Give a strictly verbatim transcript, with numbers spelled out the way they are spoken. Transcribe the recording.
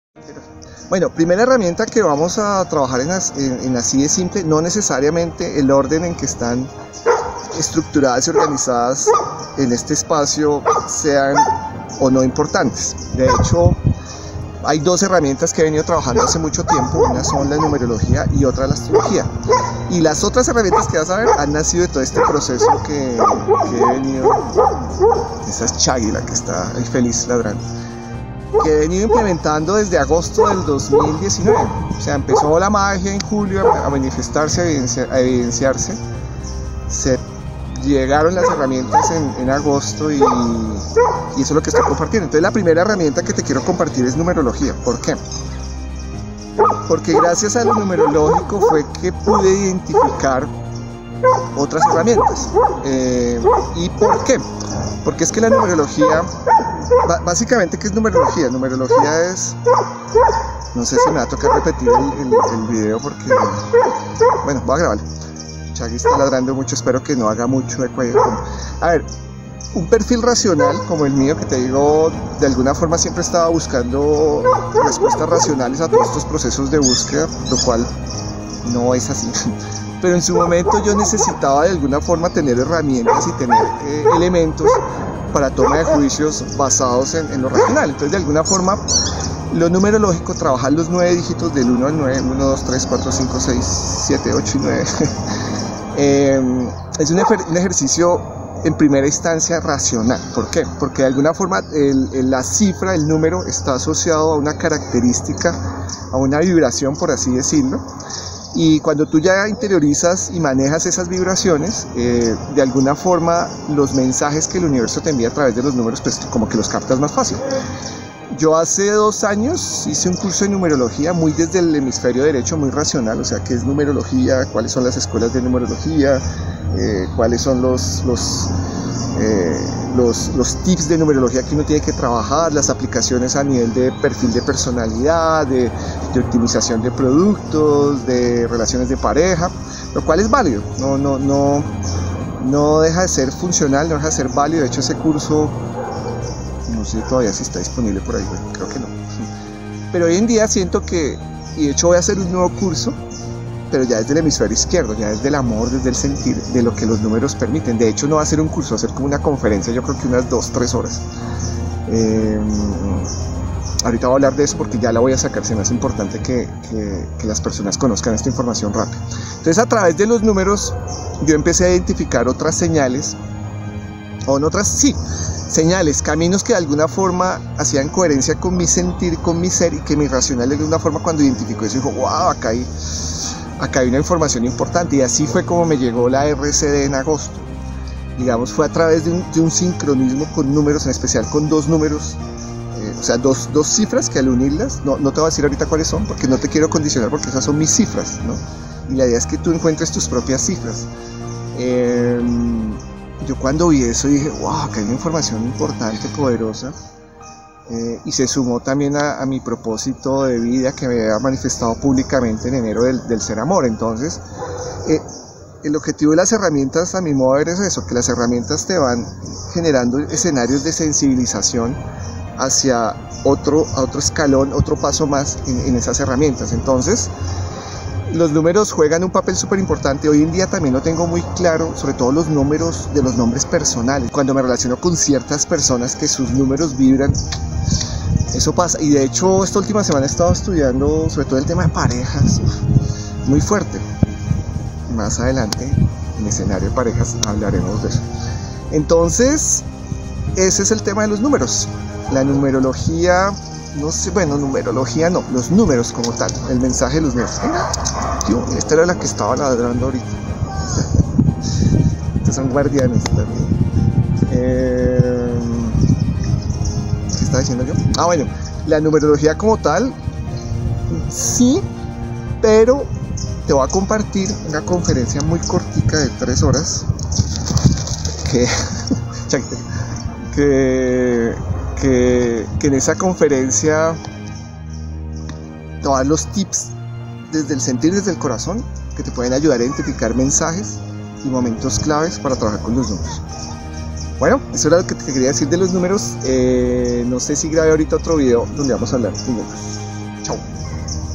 Bueno, primera herramienta que vamos a trabajar en, en, en así de simple, no necesariamente el orden en que están estructuradas y organizadas en este espacio sean o no importantes. De hecho, hay dos herramientas que he venido trabajando hace mucho tiempo, una son la numerología y otra la astrología. Y las otras herramientas que vas a ver han nacido de todo este proceso que, que he venido, esa es Chagui la que está ahí feliz ladrando, que he venido implementando desde agosto del dos mil diecinueve. O sea, empezó la magia en julio a manifestarse, a, evidencia, a evidenciarse. Se llegaron las herramientas en, en agosto y, y eso es lo que estoy compartiendo. Entonces la primera herramienta que te quiero compartir es numerología. ¿Por qué? Porque gracias a lo numerológico fue que pude identificar otras herramientas. Eh, ¿Y por qué? Porque es que la numerología, básicamente, ¿qué es numerología? Numerología es, no sé si me va a tocar repetir el, el, el video porque, bueno, voy a grabarlo. Chagui está ladrando mucho, espero que no haga mucho eco ahí. A ver, un perfil racional como el mío, que te digo, de alguna forma siempre estaba buscando respuestas racionales a todos estos procesos de búsqueda, lo cual no es así. Pero en su momento yo necesitaba de alguna forma tener herramientas y tener eh, elementos para toma de juicios basados en, en lo racional. Entonces, de alguna forma, lo numerológico, trabajar los nueve dígitos del uno al nueve, uno, dos, tres, cuatro, cinco, seis, siete, ocho y nueve, eh, es un, ejer un ejercicio en primera instancia racional. ¿Por qué? Porque de alguna forma el, el, la cifra, el número, está asociado a una característica, a una vibración, por así decirlo. Y cuando tú ya interiorizas y manejas esas vibraciones, eh, de alguna forma los mensajes que el universo te envía a través de los números, pues como que los captas más fácil. Yo hace dos años hice un curso de numerología muy desde el hemisferio derecho, muy racional, o sea, qué es numerología, cuáles son las escuelas de numerología, eh, cuáles son los, los, eh, los, los tips de numerología que uno tiene que trabajar, las aplicaciones a nivel de perfil de personalidad, de, de optimización de productos, de relaciones de pareja, lo cual es válido, no, no, no, no deja de ser funcional, no deja de ser válido. De hecho, ese curso, no sé todavía si está disponible por ahí, bueno, creo que no. Pero hoy en día siento que, y de hecho voy a hacer un nuevo curso, pero ya desde el hemisferio izquierdo, ya desde el amor, desde el sentir, de lo que los números permiten. De hecho no va a ser un curso, va a ser como una conferencia, yo creo que unas dos, tres horas. Eh, ahorita voy a hablar de eso porque ya la voy a sacar, se me hace importante que, que, que las personas conozcan esta información rápido. Entonces, a través de los números yo empecé a identificar otras señales, o no otras, sí, señales, caminos que de alguna forma hacían coherencia con mi sentir, con mi ser, y que mi racional de alguna forma, cuando identificó eso, dijo, wow, acá hay, acá hay una información importante. Y así fue como me llegó la R C D en agosto. Digamos, fue a través de un, de un sincronismo con números, en especial con dos números, eh, o sea, dos, dos cifras que al unirlas, no, no te voy a decir ahorita cuáles son, porque no te quiero condicionar, porque esas son mis cifras, ¿no? Y la idea es que tú encuentres tus propias cifras. Eh, Yo cuando vi eso dije, wow, que hay una información importante, poderosa, eh, y se sumó también a, a mi propósito de vida que me había manifestado públicamente en enero del, del ser amor. Entonces, eh, el objetivo de las herramientas, a mi modo de ver, es eso, que las herramientas te van generando escenarios de sensibilización hacia otro, a otro escalón, otro paso más en, en esas herramientas. Entonces, los números juegan un papel súper importante. Hoy en día también lo tengo muy claro, sobre todo los números de los nombres personales. Cuando me relaciono con ciertas personas que sus números vibran, eso pasa. Y de hecho, esta última semana he estado estudiando sobre todo el tema de parejas, muy fuerte. Más adelante, en escenario de parejas, hablaremos de eso. Entonces, ese es el tema de los números. La numerología, no sé, bueno, numerología no, los números como tal, el mensaje de los números. Tío, esta era la que estaba ladrando ahorita. Estos son guardianes también. Eh, ¿Qué estaba diciendo yo? Ah, bueno, la numerología como tal, sí, pero te voy a compartir una conferencia muy cortica de tres horas que, que, que, que en esa conferencia te voy a dar los tips desde el sentir, desde el corazón, que te pueden ayudar a identificar mensajes y momentos claves para trabajar con los números. Bueno, eso era lo que te quería decir de los números. Eh, no sé si grabé ahorita otro video donde vamos a hablar de números. Chao.